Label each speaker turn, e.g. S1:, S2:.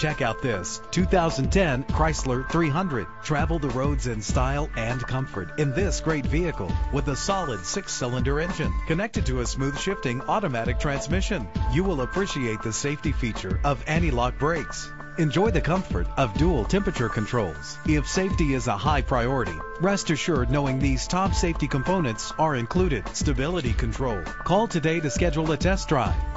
S1: Check out this 2010 Chrysler 300. Travel the roads in style and comfort in this great vehicle with a solid 6-cylinder engine connected to a smooth shifting automatic transmission. You will appreciate the safety feature of anti-lock brakes. Enjoy the comfort of dual temperature controls. If safety is a high priority, rest assured knowing these top safety components are included. Stability control. Call today to schedule a test drive.